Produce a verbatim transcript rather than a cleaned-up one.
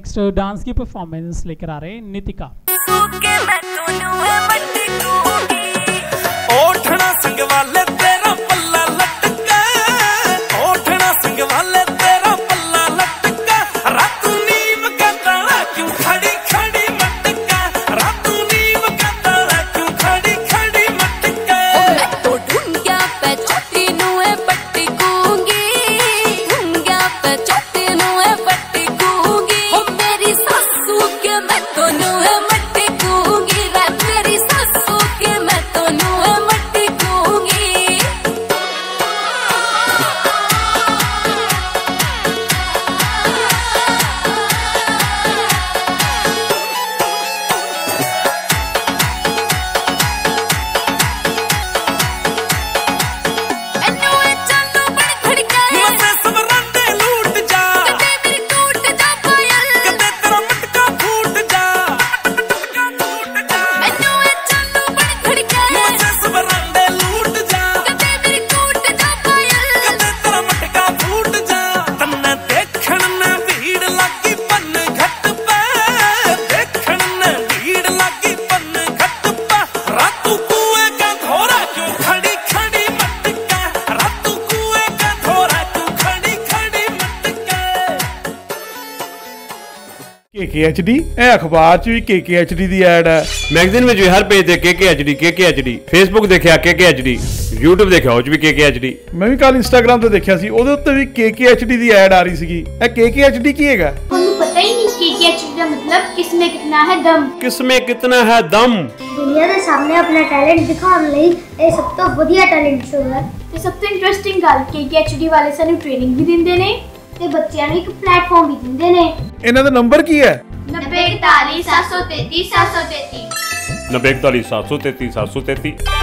Next dance की performance लेकर आ रहे हैं नितिका। के के एच डी अखबार च भी के के एच डी दी ऐड है, मैगजीन में हर पेज ते के के एच डी के के एच डी, फेसबुक देखिया के के एच डी, यूट्यूब देखिया उस भी के के एच डी। मैं भी कल इंस्टाग्राम ते देखिया सी ओदे उत्ते भी के के एच डी दी ऐड आ रही सीगी। ए के के एच डी की हैगा? ਤੁਹਾਨੂੰ ਪਤਾ ਹੀ ਨਹੀਂ के के एच डी ਦਾ मतलब किसमें कितना है दम। किसमें कितना है दम? ਦੁਨੀਆ ਦੇ ਸਾਹਮਣੇ ਆਪਣਾ ਟੈਲੈਂਟ ਦਿਖਾਉਣ ਲਈ ਇਹ ਸਭ ਤੋਂ ਵਧੀਆ ਟੈਲੈਂਟ ਸ਼ੋਅ ਹੈ ਤੇ ਸਭ ਤੋਂ ਇੰਟਰਸਟਿੰਗ ਗੱਲ के के एच डी ਵਾਲੇ ਸਾਨੂੰ ਟ੍ਰੇਨਿੰਗ ਵੀ ਦਿੰਦੇ ਨੇ ਤੇ ਬੱਚਿਆਂ ਨੂੰ ਇੱਕ ਪਲੇਟਫਾਰਮ ਵੀ ਦਿੰਦੇ ਨੇ। ਇਹਨਾਂ ਦਾ ਨੰਬਰ ਕੀ ਹੈ? नब्बे इकतालीस सात सौ तैतीस सात सौ तैतीस नब्बे इकतालीस सात सौ तैतीस सात सौ तैतीस।